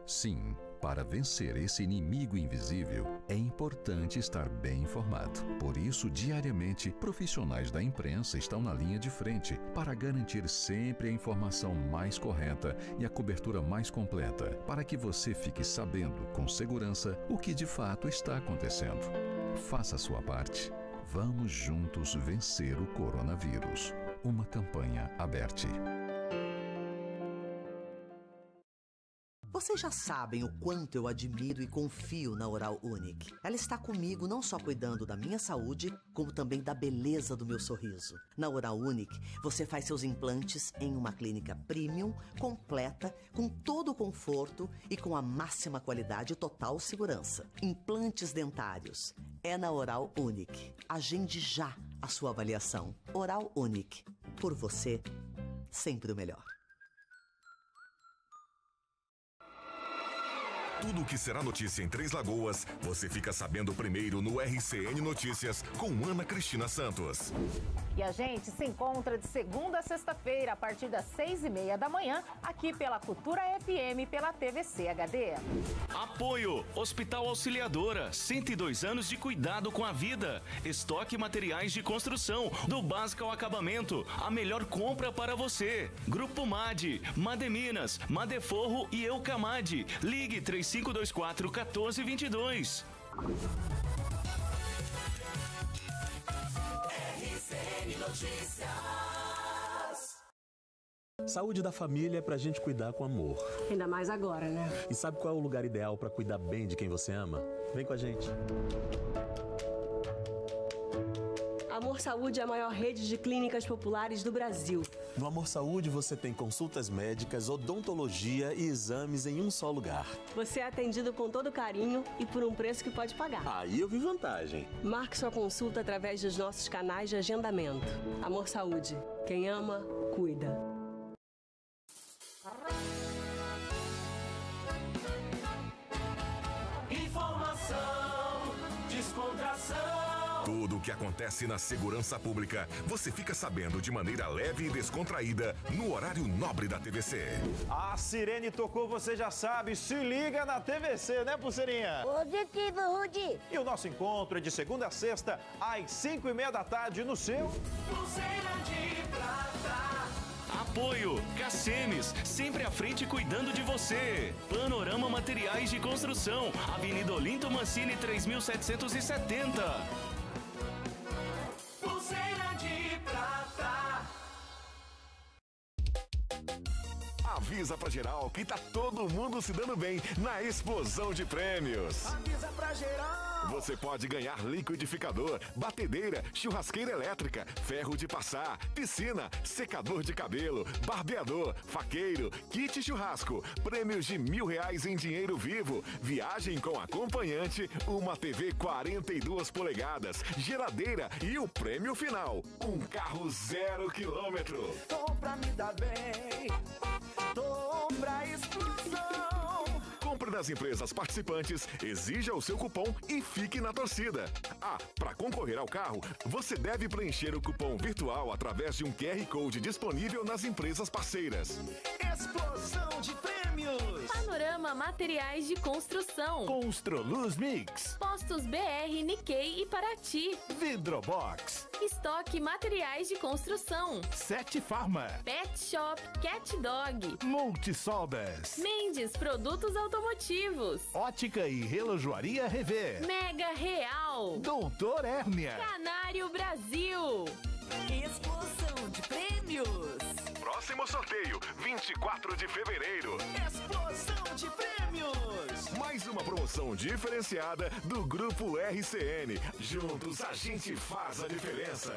Sim, para vencer esse inimigo invisível, é importante estar bem informado. Por isso, diariamente, profissionais da imprensa estão na linha de frente para garantir sempre a informação mais correta e a cobertura mais completa, para que você fique sabendo com segurança o que de fato está acontecendo. Faça a sua parte. Vamos juntos vencer o coronavírus. Uma campanha aberta. Vocês já sabem o quanto eu admiro e confio na Oral Unique. Ela está comigo não só cuidando da minha saúde, como também da beleza do meu sorriso. Na Oral Unique, você faz seus implantes em uma clínica premium, completa, com todo o conforto e com a máxima qualidade e total segurança. Implantes dentários. É na Oral Unique. Agende já a sua avaliação. Oral Unique. Por você, sempre o melhor. Tudo o que será notícia em Três Lagoas, você fica sabendo primeiro no RCN Notícias com Ana Cristina Santos. E a gente se encontra de segunda a sexta-feira, a partir das 6h30 da manhã, aqui pela Cultura FM, pela TVC HD. Apoio Hospital Auxiliadora, 102 anos de cuidado com a vida. Estoque materiais de construção, do básico ao acabamento. A melhor compra para você. Grupo MAD, Mademinas, Madeforro e Eucamad. Ligue 3524-1422. RCN Notícias. Saúde da família é pra gente cuidar com amor. Ainda mais agora, né? E sabe qual é o lugar ideal pra cuidar bem de quem você ama? Vem com a gente. Amor Saúde é a maior rede de clínicas populares do Brasil. No Amor Saúde você tem consultas médicas, odontologia e exames em um só lugar. Você é atendido com todo carinho e por um preço que pode pagar. Aí eu vi vantagem. Marque sua consulta através dos nossos canais de agendamento. Amor Saúde. Quem ama, cuida. Informação, descontração. Tudo o que acontece na segurança pública, você fica sabendo de maneira leve e descontraída no horário nobre da TVC. A sirene tocou, você já sabe, se liga na TVC, né, Pulseirinha? Positivo, Rudy. E o nosso encontro é de segunda a sexta, às 5h30 da tarde no seu... Pulseira de prata. Apoio Cacemes, sempre à frente cuidando de você. Panorama Materiais de Construção, Avenida Olinto Mancini 3770. Pulseira de prata. Avisa pra geral que tá todo mundo se dando bem na explosão de prêmios. Avisa pra geral. Você pode ganhar liquidificador, batedeira, churrasqueira elétrica, ferro de passar, piscina, secador de cabelo, barbeador, faqueiro, kit churrasco, prêmios de R$1.000 em dinheiro vivo, viagem com acompanhante, uma TV 42 polegadas, geladeira e o prêmio final, um carro 0 km. Tô pra me dar bem, tô pra explosão. Compre nas empresas participantes, exija o seu cupom e fique na torcida. Ah, para concorrer ao carro, você deve preencher o cupom virtual através de um QR Code disponível nas empresas parceiras. Explosão de prêmios. Panorama Materiais de Construção. Construluz Mix. Postos BR, Nikkei e Paraty. Vidrobox. Estoque Materiais de Construção. 7 Farma. Pet Shop, Cat Dog. Multisoldas. Mendes Produtos Automotivos. Ótica e Relojoaria Rever. Mega Real. Doutor Hérnia. Canário Brasil. Explosão de prêmios. Próximo sorteio, 24 de fevereiro. Explosão de prêmios. Mais uma promoção diferenciada do Grupo RCN. Juntos a gente faz a diferença.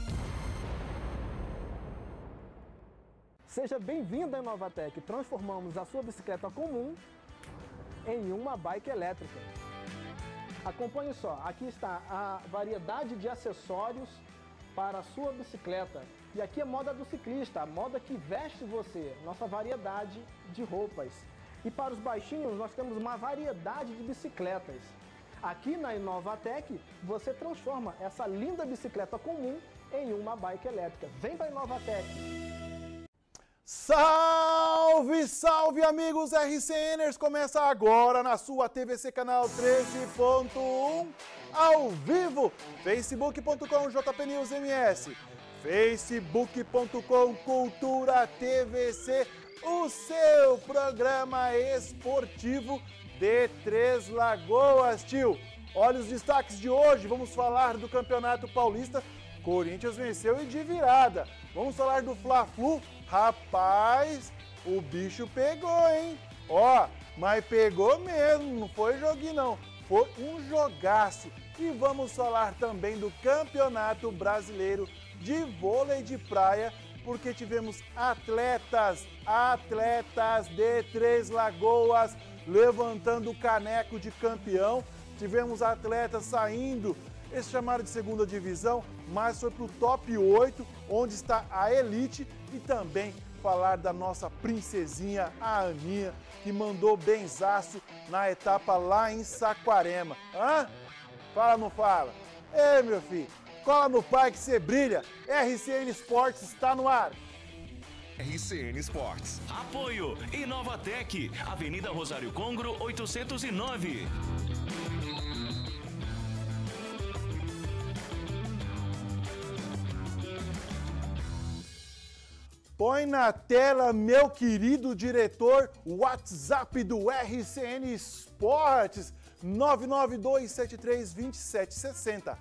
Seja bem-vindo à Inovatec. Transformamos a sua bicicleta comum em uma bike elétrica. Acompanhe só, aqui está a variedade de acessórios para a sua bicicleta. E aqui é moda do ciclista, a moda que veste você, nossa variedade de roupas. E para os baixinhos nós temos uma variedade de bicicletas. Aqui na Inovatec você transforma essa linda bicicleta comum em uma bike elétrica. Vem para a Inovatec! Salve, salve amigos RCNers! Começa agora na sua TVC Canal 13.1 ao vivo, facebook.com jpnewsms, facebook.com Cultura TVC, o seu programa esportivo de Três Lagoas, tio. Olha os destaques de hoje, vamos falar do Campeonato Paulista. Corinthians venceu e de virada. Vamos falar do Fla-Flu. Rapaz, o bicho pegou, hein? Ó, mas pegou mesmo, não foi joguinho não. Foi um jogaço. E vamos falar também do Campeonato Brasileiro de Vôlei de Praia, porque tivemos atletas de Três Lagoas levantando o caneco de campeão. Tivemos atletas saindo, eles chamaram de segunda divisão, mas foi para o top 8, onde está a elite. E também falar da nossa princesinha, a Aninha, que mandou benzaço na etapa lá em Saquarema. Hã? Fala ou não fala? Ei, meu filho, cola no pai que você brilha. RCN Esportes está no ar. RCN Esportes. Apoio Inovatec, Avenida Rosário Congro, 809. Põe na tela, meu querido diretor, o WhatsApp do RCN Esportes, 992732760,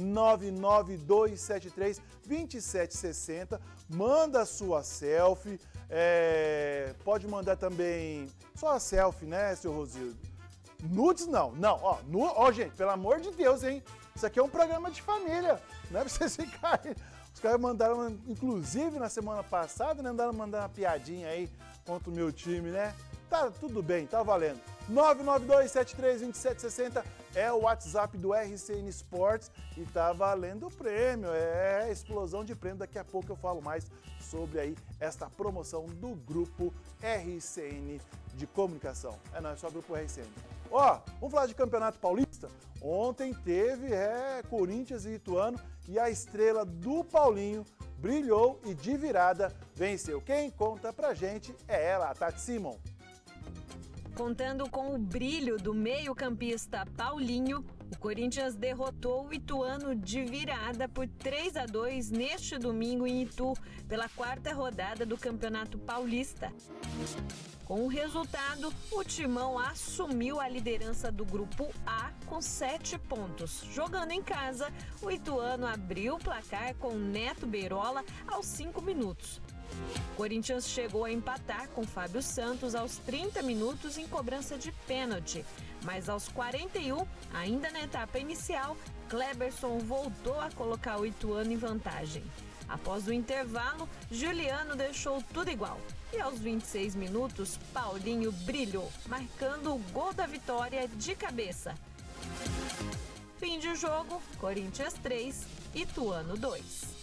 992732760, manda sua selfie, pode mandar também só a selfie, né, seu Rosildo? Nudes não, ó, gente, pelo amor de Deus, hein, isso aqui é um programa de família, não é pra vocês ficarem... Os caras mandaram, inclusive na semana passada, né? Mandaram uma piadinha aí contra o meu time, né? Tá tudo bem, tá valendo. 992732760 é o WhatsApp do RCN Esportes e tá valendo o prêmio. É explosão de prêmio. Daqui a pouco eu falo mais sobre aí esta promoção do Grupo RCN de Comunicação. Não, é só Grupo RCN. Ó, vamos falar de Campeonato Paulista? Ontem teve Corinthians e Ituano e a estrela do Paulinho brilhou e de virada venceu. Quem conta pra gente é ela, a Tati Simon. Contando com o brilho do meio-campista Paulinho, o Corinthians derrotou o Ituano de virada por 3-2 neste domingo em Itu, pela quarta rodada do Campeonato Paulista. Com o resultado, o Timão assumiu a liderança do Grupo A com 7 pontos. Jogando em casa, o Ituano abriu o placar com Neto Beirola aos 5 minutos. O Corinthians chegou a empatar com Fábio Santos aos 30 minutos em cobrança de pênalti, mas aos 41, ainda na etapa inicial, Kleberson voltou a colocar o Ituano em vantagem. Após o intervalo, Juliano deixou tudo igual. E aos 26 minutos, Paulinho brilhou, marcando o gol da vitória de cabeça. Fim de jogo, Corinthians 3, Ituano 2.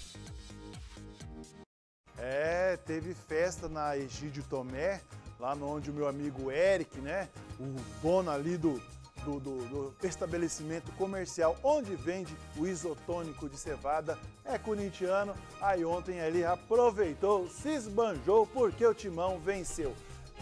Teve festa na Egídio Tomé, lá onde o meu amigo Eric, né, o dono ali do estabelecimento comercial onde vende o isotônico de cevada, é corintiano. Aí ontem ele aproveitou, se esbanjou porque o Timão venceu.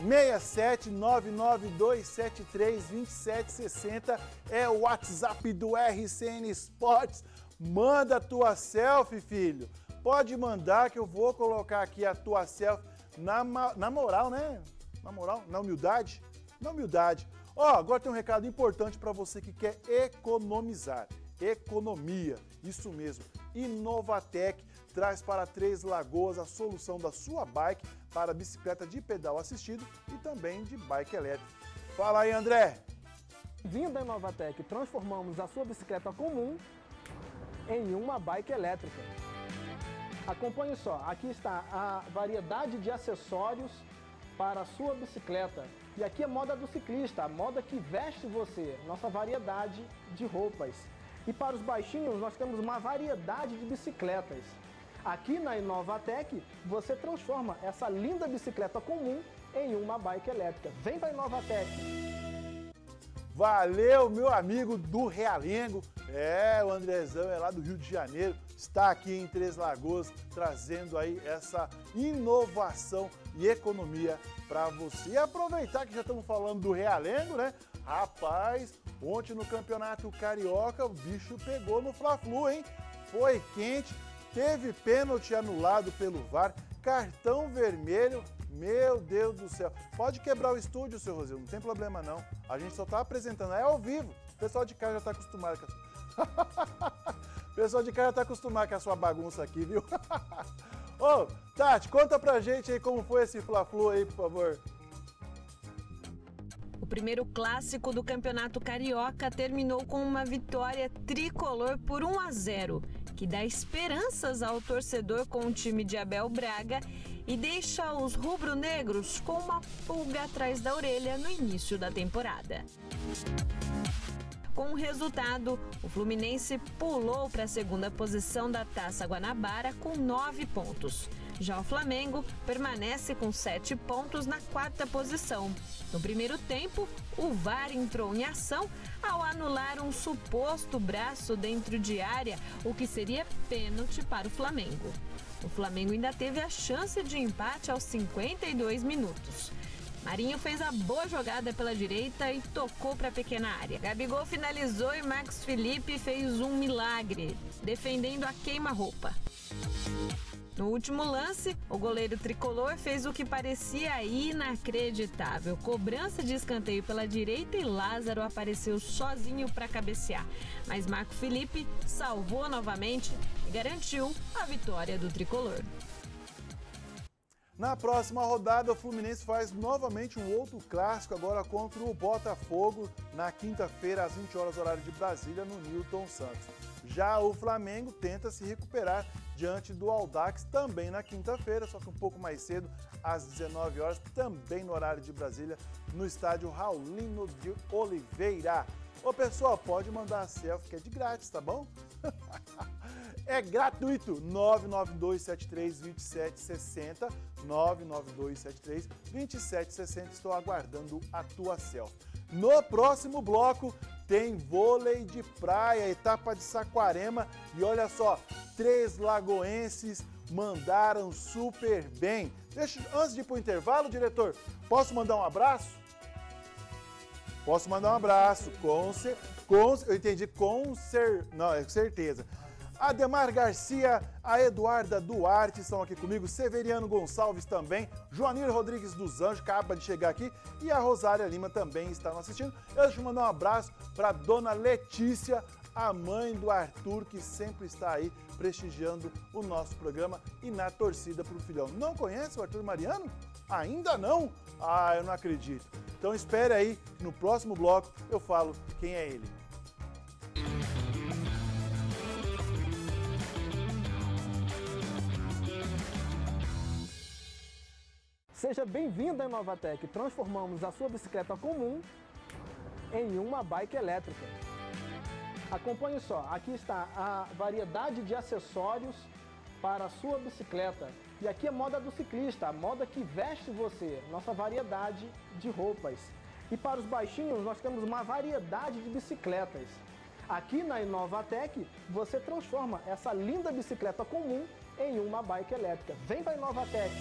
67992732760 é o WhatsApp do RCN Esportes. Manda a tua selfie, filho. Pode mandar que eu vou colocar aqui a tua selfie na moral, né? Na moral, na humildade. Na humildade. Ó, agora tem um recado importante para você que quer economizar. Economia, isso mesmo. Inovatec traz para Três Lagoas a solução da sua bike para bicicleta de pedal assistido e também de bike elétrica. Fala aí, André. Vindo da Inovatec, transformamos a sua bicicleta comum em uma bike elétrica. Acompanhe só, aqui está a variedade de acessórios para a sua bicicleta. E aqui é moda do ciclista, a moda que veste você, nossa variedade de roupas. E para os baixinhos, nós temos uma variedade de bicicletas. Aqui na Inovatec, você transforma essa linda bicicleta comum em uma bike elétrica. Vem para a Inovatec! Valeu, meu amigo do Realengo. O Andrezão é lá do Rio de Janeiro, está aqui em Três Lagoas, trazendo aí essa inovação e economia para você. E aproveitar que já estamos falando do realengo, né? Rapaz, ontem no Campeonato Carioca o bicho pegou no Fla-Flu, hein? Foi quente, teve pênalti anulado pelo VAR, cartão vermelho, meu Deus do céu. Pode quebrar o estúdio, seu Rosildo, não tem problema não. A gente só está apresentando, é ao vivo. O pessoal de casa já está acostumado com o pessoal de casa já está acostumado com a sua bagunça aqui, viu? Ô, Tati, conta pra gente aí como foi esse Fla-Flu aí, por favor. O primeiro clássico do Campeonato Carioca terminou com uma vitória tricolor por 1-0, que dá esperanças ao torcedor com o time de Abel Braga e deixa os rubro-negros com uma pulga atrás da orelha no início da temporada. Com o resultado, o Fluminense pulou para a segunda posição da Taça Guanabara com 9 pontos. Já o Flamengo permanece com 7 pontos na quarta posição. No primeiro tempo, o VAR entrou em ação ao anular um suposto braço dentro de área, o que seria pênalti para o Flamengo. O Flamengo ainda teve a chance de empate aos 52 minutos. Marinho fez a boa jogada pela direita e tocou para a pequena área. Gabigol finalizou e Marcos Felipe fez um milagre, defendendo a queima-roupa. No último lance, o goleiro tricolor fez o que parecia inacreditável. Cobrança de escanteio pela direita e Lázaro apareceu sozinho para cabecear. Mas Marco Felipe salvou novamente e garantiu a vitória do tricolor. Na próxima rodada, o Fluminense faz novamente um outro clássico, agora contra o Botafogo, na quinta-feira, às 20 horas, horário de Brasília, no Newton Santos. Já o Flamengo tenta se recuperar diante do Audax, também na quinta-feira, só que um pouco mais cedo, às 19 horas, também no horário de Brasília, no estádio Raulino de Oliveira. Ô pessoal, pode mandar a selfie, que é de grátis, tá bom? É gratuito, 992732760, 992732760, estou aguardando a tua selfie. No próximo bloco tem vôlei de praia, etapa de Saquarema, e olha só, 3 lagoenses mandaram super bem. Antes de ir para o intervalo, diretor, posso mandar um abraço? Posso mandar um abraço, eu entendi, não, é certeza. Ademar Garcia, a Eduarda Duarte estão aqui comigo, Severiano Gonçalves também, Joanir Rodrigues dos Anjos acaba de chegar aqui e a Rosária Lima também está nos assistindo. Eu deixo mandar um abraço para a dona Letícia, a mãe do Arthur, que sempre está aí prestigiando o nosso programa e na torcida para o filhão. Não conhece o Arthur Mariano? Ainda não? Ah, eu não acredito. Então espere aí, no próximo bloco eu falo quem é ele. Seja bem-vindo à Inovatec. Transformamos a sua bicicleta comum em uma bike elétrica. Acompanhe só, aqui está a variedade de acessórios para a sua bicicleta. E aqui é moda do ciclista, a moda que veste você, nossa variedade de roupas. E para os baixinhos nós temos uma variedade de bicicletas. Aqui na Inovatec você transforma essa linda bicicleta comum em uma bike elétrica. Vem para a Inovatec!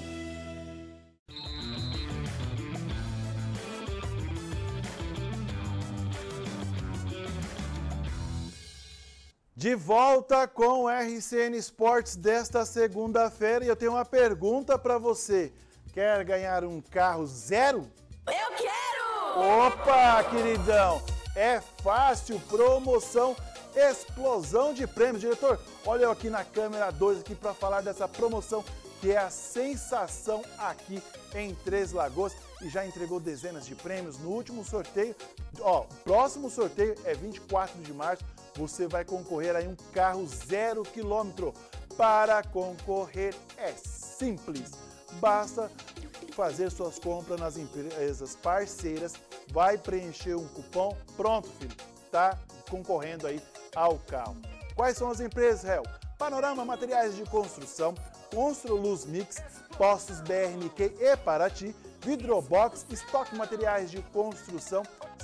De volta com o RCN Esportes desta segunda-feira e eu tenho uma pergunta para você. Quer ganhar um carro zero? Eu quero! Opa, queridão! É fácil, promoção, explosão de prêmios. Diretor, olha eu aqui na câmera 2 aqui para falar dessa promoção que é a sensação aqui em Três Lagoas e já entregou dezenas de prêmios no último sorteio. Ó, próximo sorteio é 24 de março. Você vai concorrer a um carro 0 km. Para concorrer é simples. Basta fazer suas compras nas empresas parceiras, vai preencher um cupom, pronto, filho, tá concorrendo aí ao carro. Quais são as empresas, Réu? Panorama Materiais de Construção, Construluz Mix, Postos BRMQ e Paraty, Vidrobox, Estoque Materiais de Construção,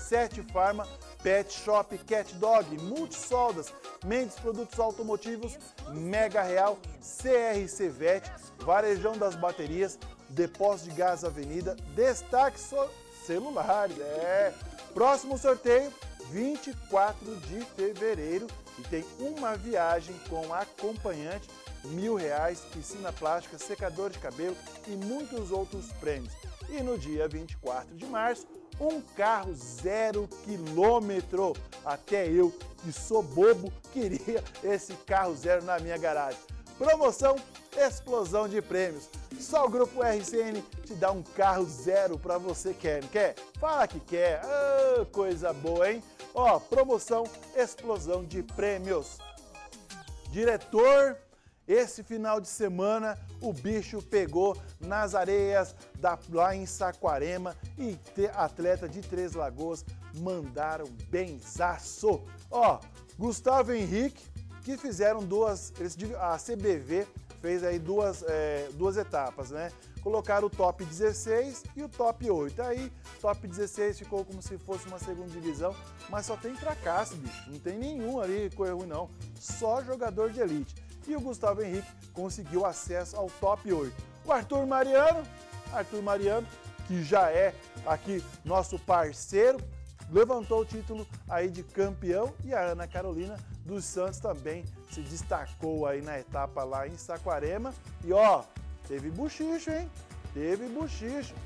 7 Farma, Pet Shop, Cat Dog, Multisoldas, Mendes Produtos Automotivos, Mega Real, CRC Vet, Varejão das Baterias, Depósito de Gás Avenida, Destaque Celulares. Próximo sorteio, 24 de fevereiro, e tem uma viagem com acompanhante, R$1.000, piscina plástica, secador de cabelo e muitos outros prêmios. E no dia 24 de março, um carro 0 quilômetro. Até eu, que sou bobo, queria esse carro 0 na minha garagem. Promoção, explosão de prêmios. Só o Grupo RCN te dá um carro 0 para você. Quer? Fala que quer. Coisa boa, hein? Promoção, explosão de prêmios. Diretor, esse final de semana o bicho pegou nas areias lá em Saquarema e atleta de Três Lagoas mandaram benzaço. Gustavo Henrique, que fizeram a CBV fez aí duas etapas, né? Colocaram o top 16 e o top 8. Aí, top 16 ficou como se fosse uma segunda divisão, mas só tem fracasso, bicho. Não tem nenhum ali com erro, não. Só jogador de elite. E o Gustavo Henrique conseguiu acesso ao top 8. O Arthur Mariano, que já é aqui nosso parceiro, levantou o título aí de campeão, e a Ana Carolina dos Santos também se destacou aí na etapa lá em Saquarema. E teve buchicho, hein? Teve buchicho.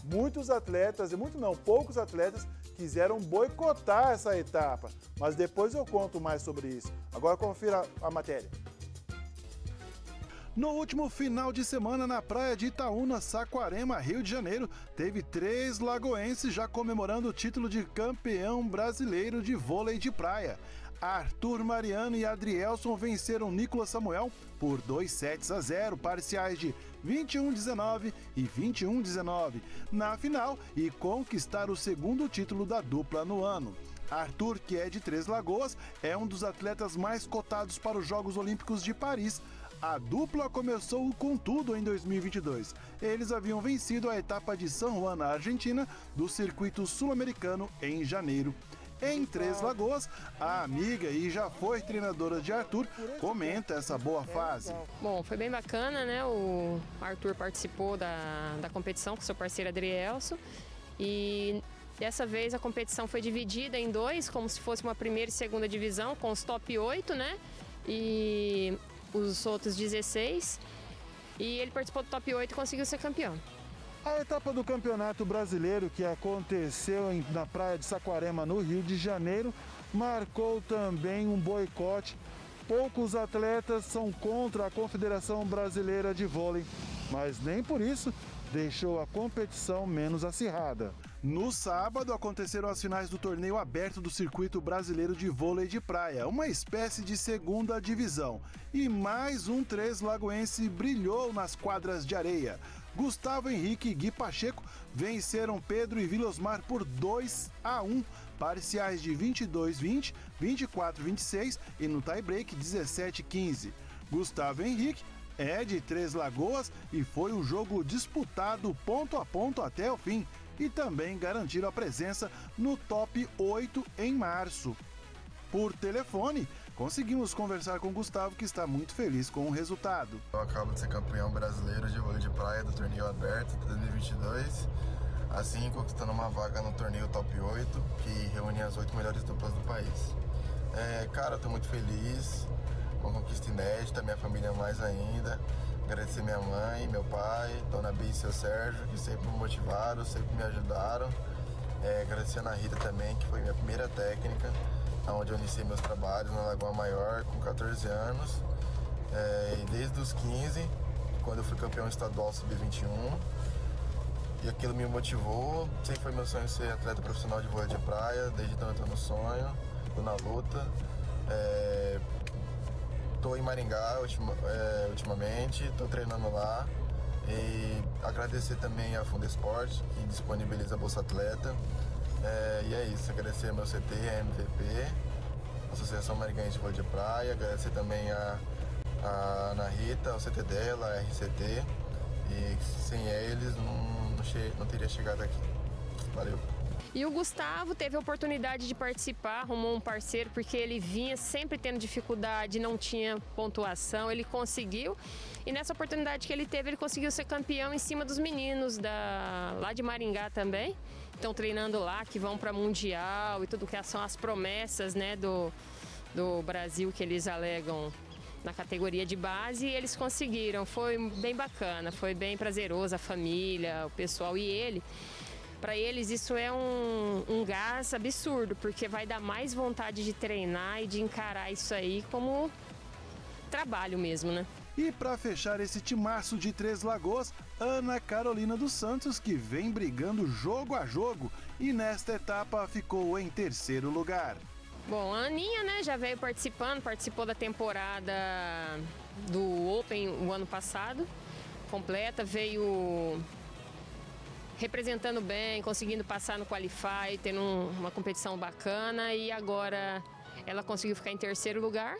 Poucos atletas quiseram boicotar essa etapa, mas depois eu conto mais sobre isso. Agora confira a matéria. No último final de semana, na praia de Itaúna, Saquarema, Rio de Janeiro, teve 3 lagoenses já comemorando o título de campeão brasileiro de vôlei de praia. Arthur Mariano e Adrielson venceram Nicolas Samuel por 2-0, parciais de 21-19 e 21-19 na final, e conquistaram o segundo título da dupla no ano. Arthur, que é de Três Lagoas, é um dos atletas mais cotados para os Jogos Olímpicos de Paris. A dupla começou com tudo em 2022. Eles haviam vencido a etapa de San Juan, na Argentina, do circuito sul-americano em janeiro. Em Três Lagoas, a amiga e já foi treinadora de Arthur comenta essa boa fase. Bom, foi bem bacana, né? O Arthur participou da competição com seu parceiro Adrielson, e dessa vez a competição foi dividida em 2, como se fosse uma primeira e segunda divisão, com os top 8, né? E os outros 16, e ele participou do top 8 e conseguiu ser campeão. A etapa do Campeonato Brasileiro, que aconteceu na praia de Saquarema, no Rio de Janeiro, marcou também um boicote. Poucos atletas são contra a Confederação Brasileira de Vôlei, mas nem por isso deixou a competição menos acirrada. No sábado, aconteceram as finais do torneio aberto do Circuito Brasileiro de Vôlei de Praia, uma espécie de segunda divisão. E mais um Três Lagoense brilhou nas quadras de areia. Gustavo Henrique e Gui Pacheco venceram Pedro e Vilosmar por 2-1, parciais de 22-20, 24-26 e no tie-break 17-15. Gustavo Henrique é de Três Lagoas e foi um jogo disputado ponto a ponto até o fim, e também garantiram a presença no top 8 em março. Por telefone, conseguimos conversar com o Gustavo, que está muito feliz com o resultado. Eu acabo de ser campeão brasileiro de vôlei de praia do torneio aberto de 2022, assim conquistando uma vaga no torneio top 8, que reúne as 8 melhores duplas do país. Cara, eu tô muito feliz, uma conquista inédita, minha família mais ainda. Agradecer minha mãe, meu pai, Dona Bia e seu Sérgio, que sempre me motivaram, sempre me ajudaram. Agradecer a Ana Rita também, que foi minha primeira técnica, onde eu iniciei meus trabalhos na Lagoa Maior com 14 anos. E desde os 15, quando eu fui campeão estadual sub-21, e aquilo me motivou. Sempre foi meu sonho ser atleta profissional de vôlei de praia, desde então eu tô no sonho, tô na luta. Estou em Maringá ultimamente, estou treinando lá, e agradecer também a Fundesport, que disponibiliza a Bolsa Atleta, e é isso, agradecer ao meu CT, a MVP, Associação Maringaense de Vôlei de Praia, agradecer também a Ana Rita, o CT dela, a RCT, e sem eles não teria chegado aqui. Valeu! E o Gustavo teve a oportunidade de participar, arrumou um parceiro, porque ele vinha sempre tendo dificuldade, não tinha pontuação, ele conseguiu. E nessa oportunidade que ele teve, ele conseguiu ser campeão em cima dos meninos lá de Maringá também. Estão treinando lá, que vão para Mundial e tudo que são as promessas, né, do Brasil que eles alegam na categoria de base, e eles conseguiram. Foi bem bacana, foi bem prazeroso, a família, o pessoal e ele. Para eles isso é um gás absurdo, porque vai dar mais vontade de treinar e de encarar isso aí como trabalho mesmo, né? E para fechar esse timaço de Três Lagoas, Ana Carolina dos Santos, que vem brigando jogo a jogo e nesta etapa ficou em terceiro lugar. Bom, a Aninha, né, já veio participou da temporada do Open o ano passado, completa, veio representando bem, conseguindo passar no Qualify, tendo uma competição bacana, e agora ela conseguiu ficar em terceiro lugar.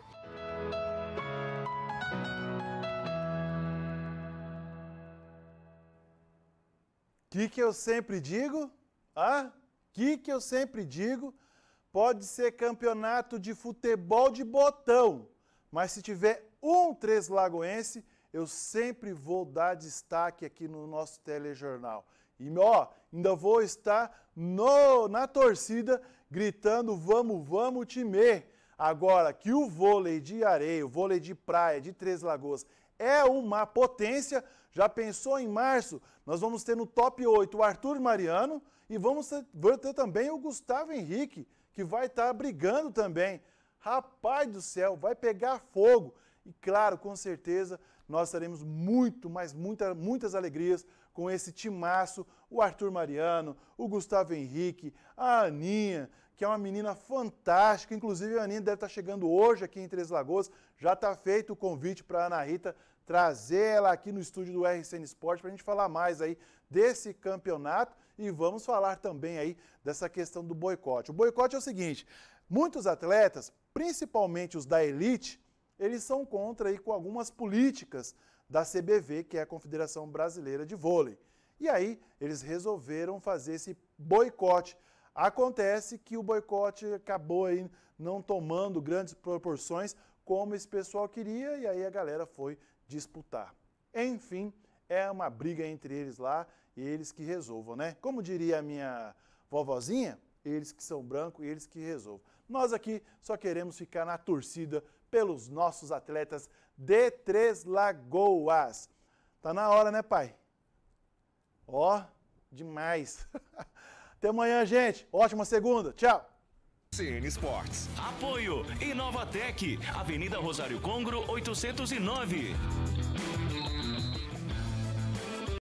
Que eu sempre digo? Que eu sempre digo? Pode ser campeonato de futebol de botão, mas se tiver um Três Lagoense, eu sempre vou dar destaque aqui no nosso telejornal. E, ainda vou estar na torcida gritando vamos, vamos, time. Agora, que o vôlei de areia, o vôlei de praia de Três Lagoas é uma potência, já pensou em março? Nós vamos ter no top 8 o Arthur Mariano e vamos ter também o Gustavo Henrique, que vai estar brigando também. Rapaz do céu, vai pegar fogo. E claro, com certeza, nós teremos muitas alegrias com esse timaço, o Arthur Mariano, o Gustavo Henrique, a Aninha, que é uma menina fantástica. Inclusive, a Aninha deve estar chegando hoje aqui em Três Lagoas. Já está feito o convite para a Ana Rita trazer ela aqui no estúdio do RCN Esporte para a gente falar mais aí desse campeonato e vamos falar também aí dessa questão do boicote. O boicote é o seguinte, muitos atletas, principalmente os da elite, eles são contra aí com algumas políticas da CBV, que é a Confederação Brasileira de Vôlei. E aí eles resolveram fazer esse boicote. Acontece que o boicote acabou aí não tomando grandes proporções como esse pessoal queria e aí a galera foi disputar. Enfim, é uma briga entre eles lá e eles que resolvam, né? Como diria a minha vovozinha, eles que são brancos e eles que resolvam. Nós aqui só queremos ficar na torcida pelos nossos atletas de Três Lagoas. Tá na hora, né, pai? Demais. Até amanhã, gente. Ótima segunda. Tchau. CN Esportes. Apoio Inovatec, Avenida Rosário Congro, 809.